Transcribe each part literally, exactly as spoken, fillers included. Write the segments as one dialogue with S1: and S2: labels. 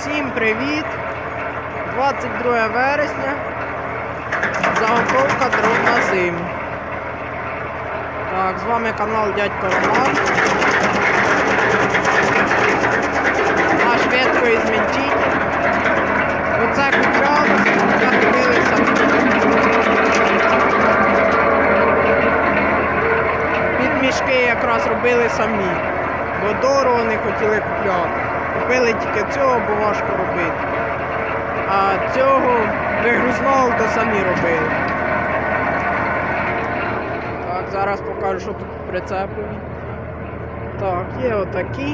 S1: Всім привіт! двадцять друге вересня. Заготовка дров на зиму. Так, з вами канал Дядько Роман. Наш ветко ізмінчитель. Оце куплялося, закупилися. Під мішки якраз робили самі, бо дорого не хотіли купляти. Купили тільки цього, бо важко робити. А цього вигрузного то самі робили. Так, зараз покажу, що тут прицеплено. Так, є отакі.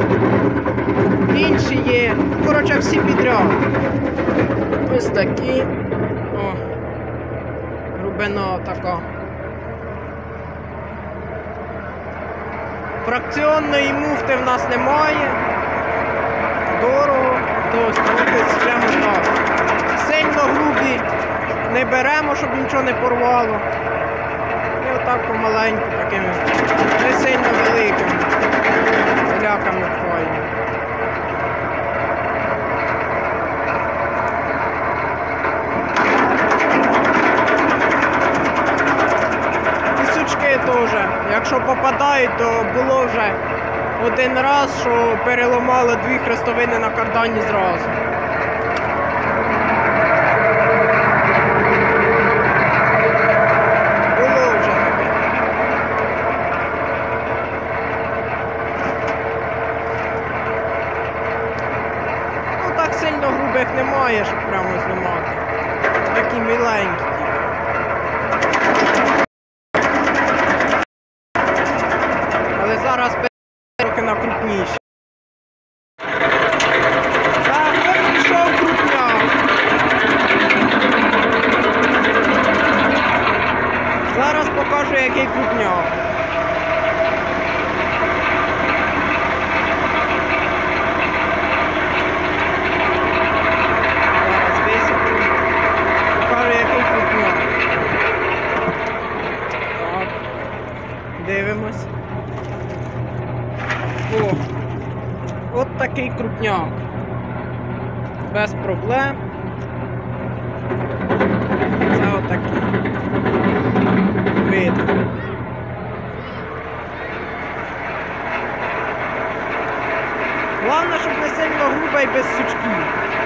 S1: Інші є. Коротше, всі підряд. Ось такі. О, глибина така. Фракціонної муфти в нас немає. Дорого, то становиться прямо так. Сильно грубі не беремо, щоб нічого не порвало. І отак помаленьку, такими не сильно великими ляками пхаємо. І сучки теж, якщо попадають, то було вже один раз, що переламало дві хрестовини на кардані зразу. Було вже таке. Ну так сильно грубих немає, щоб прямо знімати. Такі міленькі. Але зараз трохи на крупніші. Так, ось пішов крупняк. Зараз покажу, який крупняк. Зараз висиплю. Покажу, який крупняк. Так, дивимось. О, от такий крупняк. Без проблем. Це отакий. Видно. Головне, щоб не сильно грубо і без сучків.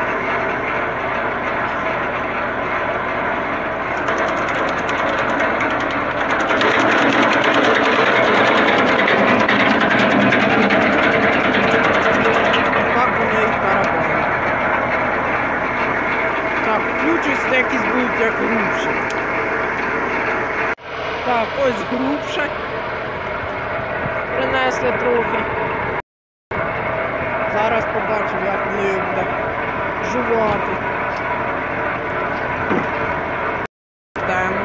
S1: Ключі якісь будуть як грубші. Так, ось грубше. Принесли трохи. Зараз побачимо, як воно його буде жувати. Йдемо.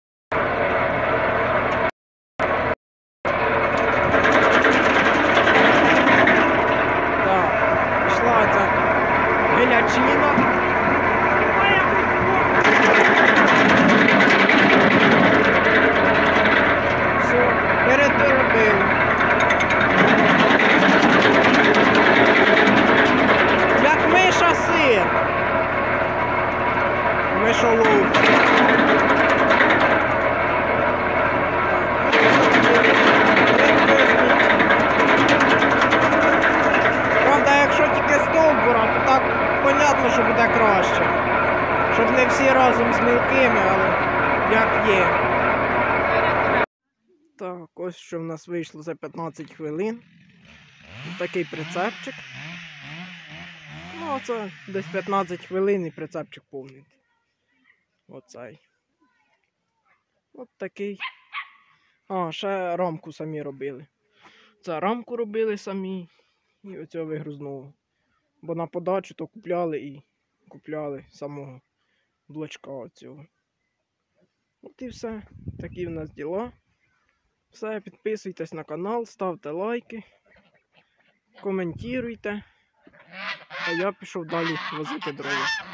S1: Так, пішла ця гелячина. Переторопили. Як миша сир. Мишоловка. Правда, якщо тільки стовбура, то так понятно, що буде краще. Щоб не всі разом з мілкими, але як є. Так, ось що в нас вийшло за п'ятнадцять хвилин. Ось такий прицепчик. Ну, оце десь п'ятнадцять хвилин і прицепчик повний. Оцей. Ось такий. А, ще рамку самі робили. Це рамку робили самі. І оцього вигрузного. Бо на подачу то купляли і купляли самого блочка оцього. От і все. Такі в нас діла. Все, підписуйтесь на канал, ставте лайки, коментуйте, а я пішов далі возити дрова.